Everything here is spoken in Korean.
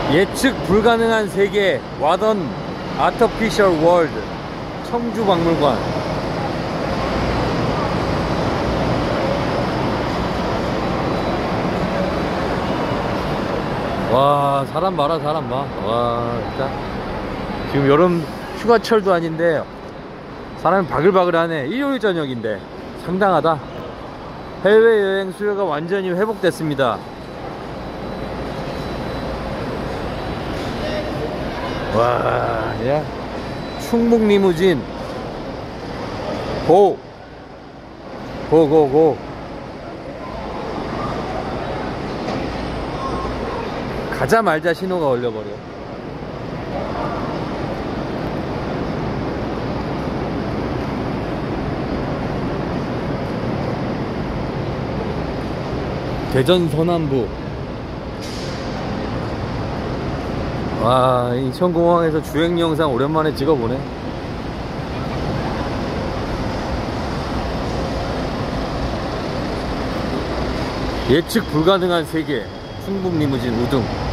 예측 불가능한 세계 와던 아티피셜 월드 청주박물관. 와, 사람 봐라, 사람 봐. 와, 진짜 지금 여름 휴가철도 아닌데 사람이 바글바글하네. 일요일 저녁인데 상당하다. 해외여행 수요가 완전히 회복됐습니다. 와, 야, 충북 리무진 고! 고고고! 가자 말자 신호가 올려버려. 대전 서남부. 와, 인천공항에서 주행 영상 오랜만에 찍어보네. 예측 불가능한 세계 충북 리무진 우등.